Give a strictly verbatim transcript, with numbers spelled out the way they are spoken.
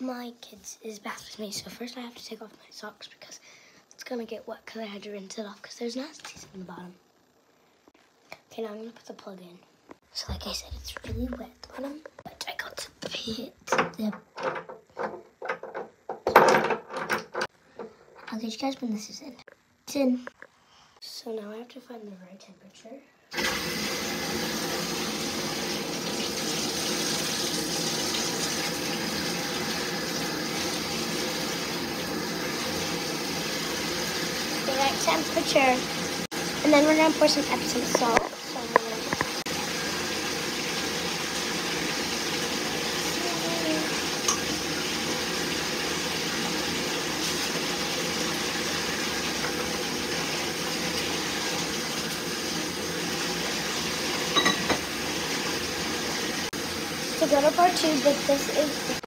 my kids is bath with me, so first I have to take off my socks because it's gonna get wet because I had to rinse it off because there's nasties in the bottom. Okay, now I'm gonna put the plug in. So like I said, it's really wet at the bottom, but I got to fit the... I'll get you guys when this is in. It's in. So now I have to find the right temperature. The right temperature. And then we're gonna pour some Epsom salt. So I'm gonna to go to part two, but this is